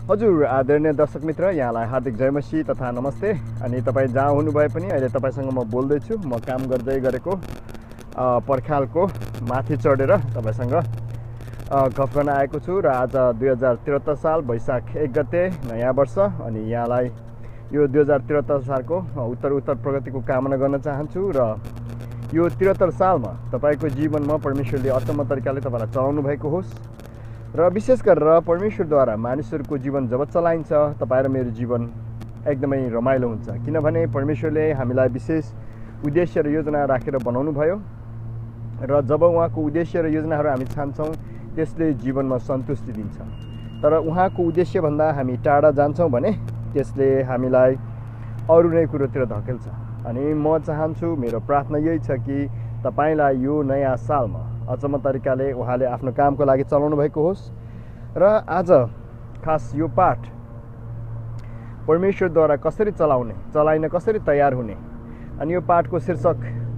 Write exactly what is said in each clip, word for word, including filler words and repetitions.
हजुर आदरणीय दर्शक मित्र, यहाँलाई हार्दिक जय मसी तथा नमस्ते। अनि तपाईँ जहाँ हुनुभए पनि अहिले तपाईँसँग म बोल्दैछु। म काम गर्दै गरेको पर्खालको माथि चढेर तपाईँसँग गफ गर्न आएको छु। र आज दुई हजार त्रिहत्तर साल वैशाख एक गते नयाँ वर्ष। अनि यहाँलाई यो दुई हजार त्रिहत्तर सालको उत्तर उत्तर प्रगतिको कामना गर्न चाहन्छु। र यो त्रिहत्तर सालमा तपाईँको जीवनमा परमेश्वरले अचम्म तरिकाले तपाईँलाई चलाउनु भएको होस्। र विशेष गरेर परमेश्वरद्वारा मानिसहरूको जीवन जब चलाइन्छ, तपाईँ र मेरो जीवन एकदमै रमाइलो हुन्छ। किनभने परमेश्वरले हामीलाई विशेष उद्देश्य र योजना राखेर बनाउनु भयो। र जब उहाँको उद्देश्य र योजनाहरू हामी छान्छौँ, त्यसले जीवनमा सन्तुष्टि दिन्छ। तर उहाँको उद्देश्यभन्दा हामी टाढा जान्छौँ भने त्यसले हामीलाई अरू नै कुरोतिर धकेल्छ। अनि म चाहन्छु, मेरो प्रार्थना यही छ कि तपाईँलाई यो नयाँ सालमा अचम्म तरिकाले उहाँले आफ्नो कामको लागि चलाउनु भएको होस्। र आज खास यो पाठ परमेश्वरद्वारा कसरी चलाउने, चलाइन कसरी तयार हुने, अनि यो पाठको शीर्षक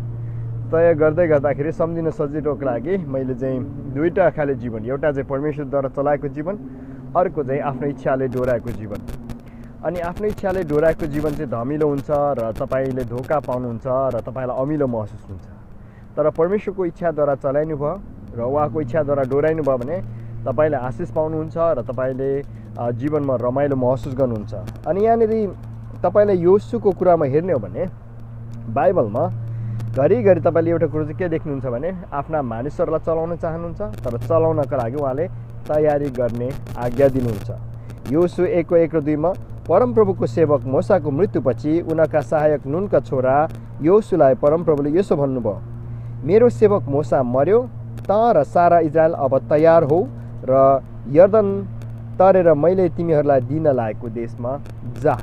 तय गर्दै गर्दाखेरि सम्झिन सजिलोको लागि मैले चाहिँ दुईवटा खाले जीवन, एउटा चाहिँ परमेश्वरद्वारा चलाएको जीवन, अर्को चाहिँ आफ्नो इच्छाले डोराएको जीवन। अनि आफ्नो इच्छाले डोराएको जीवन चाहिँ धमिलो हुन्छ र तपाईँले धोका पाउनुहुन्छ र तपाईँलाई अमिलो महसुस हुन्छ। तर परमेश्वरको इच्छाद्वारा चलाइनु भयो र उहाँको इच्छाद्वारा डोराइनु भयो भने तपाईँले आशिष पाउनुहुन्छ र तपाईँले जीवनमा रमाइलो महसुस गर्नुहुन्छ। अनि यहाँनिर तपाईँले योशुको कुरामा हेर्ने हो भने बाइबलमा घरिघरि तपाईँले एउटा कुरो चाहिँ के देख्नुहुन्छ भने आफ्ना मानिसहरूलाई चलाउन चाहनुहुन्छ, तर चलाउनका लागि उहाँले तयारी गर्ने आज्ञा दिनुहुन्छ। योशु एकको एक र दुईमा परमप्रभुको सेवक मोसाको मृत्युपछि उनका सहायक नुनका छोरा योशुलाई परमप्रभुले यसो भन्नुभयो, मेरो सेवक मोसा मर्यो, त र सारा इजरायल अब तयार हो र यर्दन तरेर मैले तिमीहरूलाई दिन लागेको देशमा जा।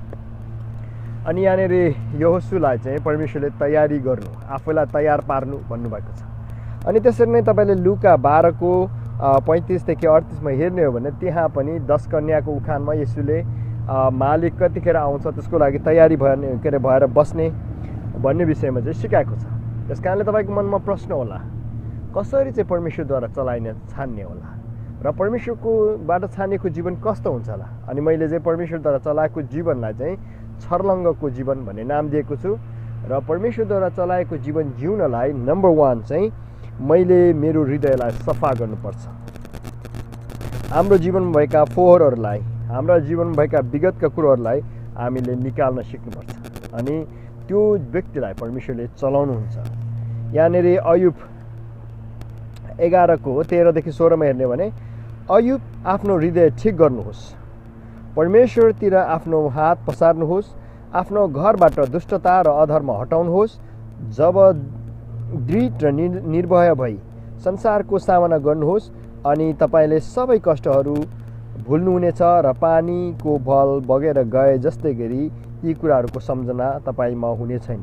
अनि यहाँनिर योशुलाई चाहिँ परमेश्वरले तयारी गर्नु, आफूलाई तयार पार्नु भन्नुभएको छ। अनि त्यसरी नै तपाईँले लुका बाह्रको पैँतिसदेखि अडतिसमा हेर्ने हो भने त्यहाँ पनि दस कन्याको उखानमा यसुले मालिक कतिखेर आउँछ त्यसको लागि तयारी भयो के अरे भएर बस्ने भन्ने विषयमा चाहिँ सिकाएको छ। त्यस कारणले तपाईँको मनमा प्रश्न होला, कसरी चाहिँ परमेश्वरद्वारा चलाइने छान्ने होला र परमेश्वरकोबाट छानिएको जीवन कस्तो हुन्छ होला। अनि मैले चाहिँ परमेश्वरद्वारा चलाएको जीवनलाई चाहिँ छर्लङ्गको जीवन भन्ने नाम दिएको छु। र परमेश्वरद्वारा चलाएको जीवन जिउनलाई नम्बर वान चाहिँ मैले मेरो हृदयलाई सफा गर्नुपर्छ। हाम्रो जीवनमा भएका फोहोरहरूलाई, हाम्रा जीवनमा भएका विगतका कुरोहरूलाई हामीले निकाल्न सिक्नुपर्छ। अनि त्यो व्यक्तिलाई परमेश्वरले चलाउनुहुन्छ। यहाँनिर अयुब एघारको तेह्रदेखि सोह्रमा हेर्ने भने अयुब आफ्नो हृदय ठिक गर्नुहोस्, परमेश्वरतिर आफ्नो हात पसार्नुहोस्, आफ्नो घरबाट दुष्टता र अधर्म हटाउनुहोस्। जब दृढ र निर्भय भई संसारको सामना गर्नुहोस् अनि तपाईँले सबै कष्टहरू भुल्नुहुनेछ र पानीको भल बगेर गए जस्तै गरी ती कुराहरूको सम्झना तपाईँमा हुने छैन।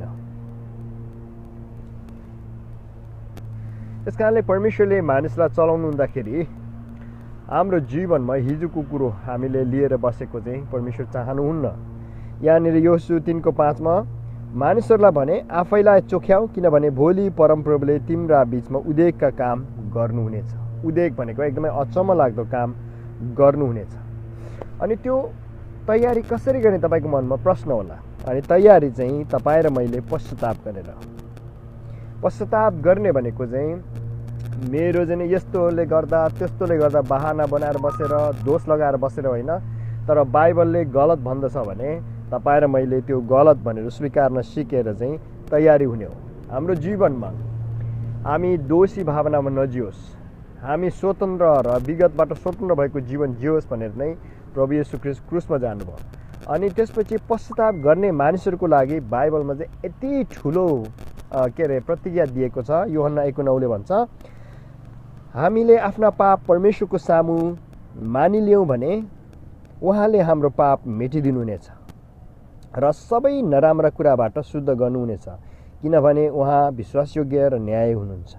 त्यस कारणले परमेश्वरले मानिसलाई चलाउनु हुँदाखेरि हाम्रो जीवनमा हिजोको कुरो हामीले लिएर बसेको चाहिँ परमेश्वर चाहनुहुन्न। यहाँनिर योशु तिनको पाँचमा मानिसहरूलाई भने आफैलाई चोख्याऊ, किनभने भोलि परमप्रभुले तिम्रा बिचमा उद्योगका काम गर्नुहुनेछ। उद्योग भनेको एकदमै अचम्म लाग्दो काम गर्नुहुनेछ। अनि त्यो तयारी कसरी गर्ने तपाईँको मनमा प्रश्न होला। अनि तयारी चाहिँ तपाईँ र मैले पश्चाताप गरेर, पश्चाताप गर्ने भनेको चाहिँ मेरो चाहिँ यस्तोले गर्दा त्यस्तोले गर्दा बहाना बनाएर बसेर दोष लगाएर बसेर होइन, तर बाइबलले गलत भन्दछ भने तपाईँ र मैले त्यो गलत भनेर स्वीकार्न सिकेर चाहिँ तयारी हुने हो। हाम्रो जीवनमा हामी दोषी भावनामा नजियोस्, हामी स्वतन्त्र र विगतबाट स्वतन्त्र भएको जीवन जियोस् भनेर नै प्रभु येशू ख्रीष्ट क्रुसमा जानुभयो। अनि त्यसपछि पश्चाताप गर्ने मानिसहरूको लागि बाइबलमा चाहिँ यति ठुलो के अरे प्रतिज्ञा दिएको छ। यूहन्ना एक नौले भन्छ, हामीले आफ्ना पाप परमेश्वरको सामु मानिलियौँ भने उहाँले हाम्रो पाप मेटिदिनुहुनेछ र सबै नराम्रा कुराबाट शुद्ध गर्नुहुनेछ, किनभने उहाँ विश्वासयोग्य र न्याय हुनुहुन्छ।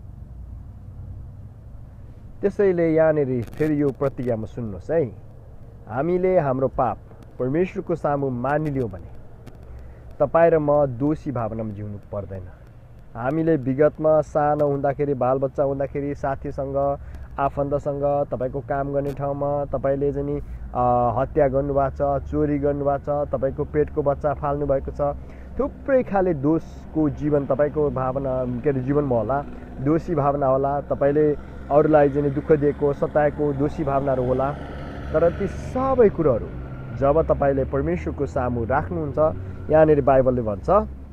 त्यसैले यहाँनिर फेरि यो प्रतिज्ञामा सुन्नुहोस् है, हामीले हाम्रो पाप परमेश्वरको सामु मानिलियौँ भने तपाईँ र म दोषी भावनामा जिउनु पर्दैन। हामीले विगतमा सानो हुँदाखेरि, बालबच्चा हुँदाखेरि साथीसँग आफन्तसँग, तपाईँको काम गर्ने ठाउँमा तपाईँले चाहिँ नि हत्या गर्नुभएको छ, चोरी गर्नुभएको छ, तपाईँको पेटको बच्चा फाल्नु भएको छ, थुप्रै खाले दोषको जीवन तपाईँको भावना के अरे जीवनमा होला, दोषी भावना होला, तपाईँले अरूलाई चाहिँ दुःख दिएको सताएको दोषी भावनाहरू होला। तर ती सबै कुरोहरू जब तपाईँले परमेश्वरको सामु राख्नुहुन्छ, यहाँनिर बाइबलले भन्छ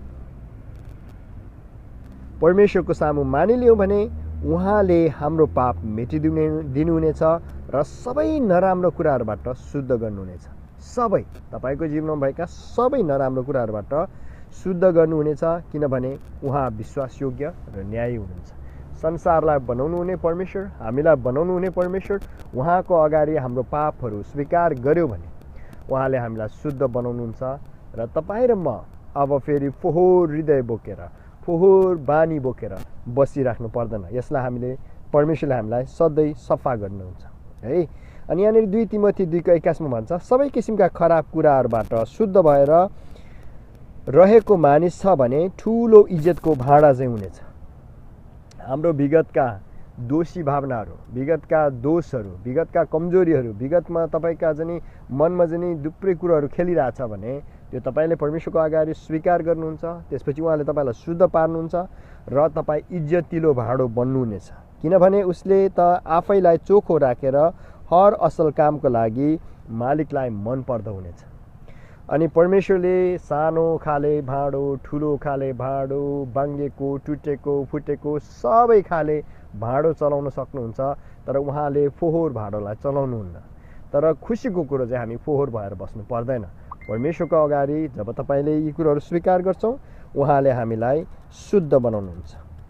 परमेश्वरको सामु मानिलियौँ भने उहाँले हाम्रो पाप मेटिदिने दिनुहुनेछ र सबै नराम्रो कुराहरूबाट शुद्ध गर्नुहुनेछ। सबै तपाईँको जीवनमा भएका सबै नराम्रो कुराहरूबाट शुद्ध गर्नुहुनेछ, किनभने उहाँ विश्वासयोग्य र न्यायी हुनुहुन्छ। संसारलाई बनाउनु हुने परमेश्वर, हामीलाई बनाउनु हुने परमेश्वर, उहाँको अगाडि हाम्रो पापहरू स्वीकार गर्यो भने उहाँले हामीलाई शुद्ध बनाउनुहुन्छ। र तपाईँ र म अब फेरि फोहोर हृदय बोकेर, फोहोर बानी बोकेर बसिराख्नु पर्दैन। यसलाई हामीले परमेश्वरले हामीलाई सधैँ सफा गर्नुहुन्छ है। अनि यहाँनिर दुई तिमोथी दुईको एक्काइसमा भन्छ सबै किसिमका खराब कुराहरूबाट शुद्ध भएर रहेको मानिस छ भने ठुलो इज्जतको भाँडा चाहिँ हुनेछ। हाम्रो विगतका दोषी भावनाहरू, विगतका दोषहरू, विगतका कमजोरीहरू, विगतमा तपाईँका चाहिँ मनमा चाहिँ थुप्रै कुराहरू खेलिरहेछ भने त्यो तपाईँले परमेश्वरको अगाडि स्वीकार गर्नुहुन्छ। त्यसपछि उहाँले तपाईँलाई शुद्ध पार्नुहुन्छ र तपाईँ इज्जतिलो भाँडो बन्नुहुनेछ, किनभने उसले त आफैलाई चोखो राखेर हर असल कामको लागि मालिकलाई मन पर्दो हुनेछ। अनि परमेश्वरले सानो खाले भाँडो, ठुलो खाले भाँडो, बाङ्गेको, टुटेको, फुटेको सबै खाले भाँडो चलाउन सक्नुहुन्छ, तर उहाँले फोहोर भाँडोलाई चलाउनुहुन्न। तर खुसीको कुरो चाहिँ हामी फोहोर भएर बस्नु पर्दैन। परमेश्वरको अगाडि जब तपाईँले यी कुरोहरू स्वीकार गर्छौँ, उहाँले हामीलाई शुद्ध बनाउनुहुन्छ।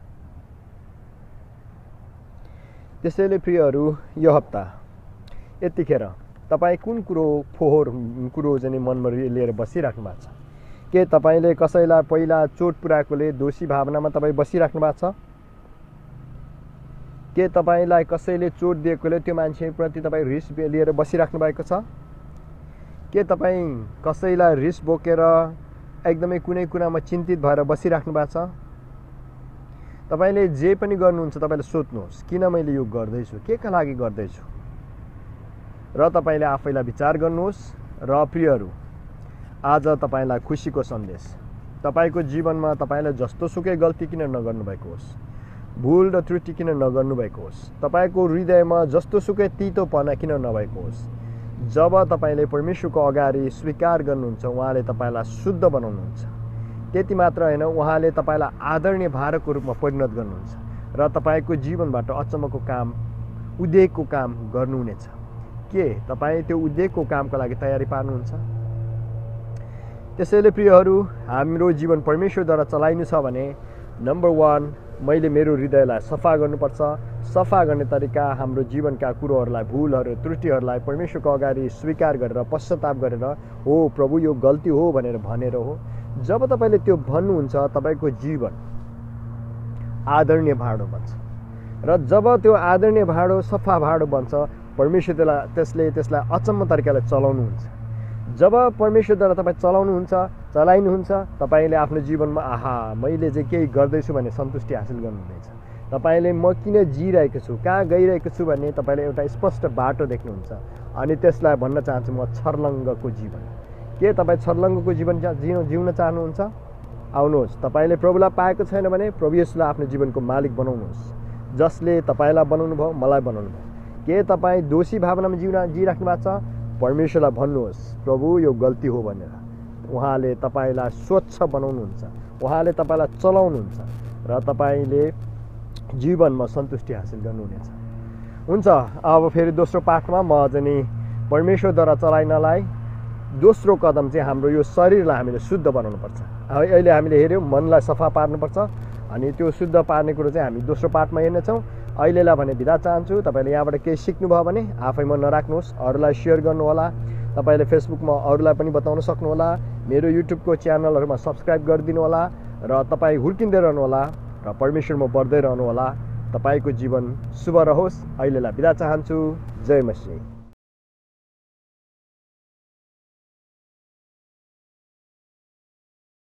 त्यसैले प्रियहरू, यो हप्ता यतिखेर तपाईँ कुन कुरो फोहोर कुरो चाहिँ मनमा लिएर बसिराख्नु भएको छ? के तपाईँले कसैलाई पहिला चोट पुर्याएकोले दोषी भावनामा तपाईँ बसिराख्नु भएको छ? के तपाईँलाई कसैले चोट दिएकोले त्यो मान्छेप्रति तपाईँ रिस लिएर बसिराख्नु भएको छ? के तपाईँ कसैलाई रिस बोकेर एकदमै कुनै कुरामा चिन्तित भएर बसिराख्नु भएको छ? तपाईँले जे पनि गर्नुहुन्छ तपाईँले सोध्नुहोस्, किन मैले यो गर्दैछु, के का लागि गर्दैछु, र तपाईँले आफैलाई विचार गर्नुहोस्। र प्रियहरू, आज तपाईँलाई खुसीको सन्देश, तपाईँको जीवनमा तपाईँले जस्तो सुकै गल्ती किन नगर्नुभएको होस्, भुल र त्रुटि किन नगर्नुभएको होस्, तपाईँको हृदयमा जस्तो सुकै तितोपना किन नभएको होस्, जब तपाईँले परमेश्वरको अगाडि स्वीकार गर्नुहुन्छ, उहाँले तपाईँलाई शुद्ध बनाउनुहुन्छ। त्यति मात्र होइन, उहाँले तपाईँलाई आदरणीय भारको रूपमा परिणत गर्नुहुन्छ र तपाईँको जीवनबाट अचम्मको काम, उद्योगको काम गर्नुहुनेछ। के तपाईँ त्यो उद्योगको कामको लागि तयारी पार्नुहुन्छ? त्यसैले प्रियहरू, हाम्रो जीवन परमेश्वरद्वारा चलाइनु छ भने नम्बर वान, मैले मेरो हृदयलाई सफा गर्नुपर्छ। सफा गर्ने तरिका हाम्रो जीवनका कुरोहरूलाई, भुलहरू, त्रुटिहरूलाई परमेश्वरको अगाडि स्वीकार गरेर, पश्चाताप गरेर, हो प्रभु यो गल्ती हो भनेर भनेर हो। जब तपाईँले त्यो भन्नुहुन्छ, तपाईँको जीवन आदरणीय भाँडो बन्छ। र जब त्यो आदरणीय भाँडो, सफा भाँडो बन्छ, परमेश्वर त्यसलाई त्यसले त्यसलाई अचम्म तरिकाले चलाउनुहुन्छ। जब परमेश्वरद्वारा तपाईँ चलाउनुहुन्छ, चलाइनुहुन्छ, तपाईँले आफ्नो जीवनमा आहा मैले चाहिँ केही गर्दैछु भन्ने सन्तुष्टि हासिल गर्नुहुनेछ। तपाईँले म किन जिरहेको छु, कहाँ गइरहेको छु भन्ने तपाईँले एउटा स्पष्ट बाटो देख्नुहुन्छ। अनि त्यसलाई भन्न चाहन्छु म छर्लङ्गको जीवन। के तपाईँ छर्लङ्गको जीवन जिउ जिउन चाहनुहुन्छ? आउनुहोस्, तपाईँले प्रभुलाई पाएको छैन भने प्रभु येशूलाई आफ्नो जीवनको मालिक बनाउनुहोस्, जसले तपाईँलाई बनाउनु भयो, मलाई बनाउनु भयो। के तपाईँ दोषी भावनामा जिउन जिराख्नु भएको छ? परमेश्वरलाई भन्नुहोस्, प्रभु यो गल्ती हो भनेर। उहाँले तपाईँलाई स्वच्छ बनाउनुहुन्छ, उहाँले तपाईँलाई चलाउनुहुन्छ र तपाईँले जीवनमा सन्तुष्टि हासिल गर्नुहुनेछ। हुन्छ, अब फेरि दोस्रो पाठमा म चाहिँ नि परमेश्वरद्वारा चलाइनलाई दोस्रो कदम चाहिँ हाम्रो यो शरीरलाई हामीले शुद्ध बनाउनुपर्छ। अहिले हामीले हेऱ्यौँ मनलाई सफा पार्नुपर्छ, अनि त्यो शुद्ध पार्ने कुरो चाहिँ हामी दोस्रो पाठमा हेर्नेछौँ। अहिलेलाई भने बिदा चाहन्छु। तपाईँले यहाँबाट केही सिक्नुभयो भने आफैमा नराख्नुहोस्, अरूलाई सेयर गर्नुहोला। तपाईँले फेसबुकमा अरूलाई पनि बताउन सक्नुहोला। मेरो युट्युबको च्यानलहरूमा सब्सक्राइब गरिदिनु होला र तपाईँ हुर्किँदै रहनुहोला र परमेश्वरमा बढ्दै रहनुहोला। तपाईँको जीवन शुभ रहोस्। अहिलेलाई बिदा चाहन्छु। जय मसीह।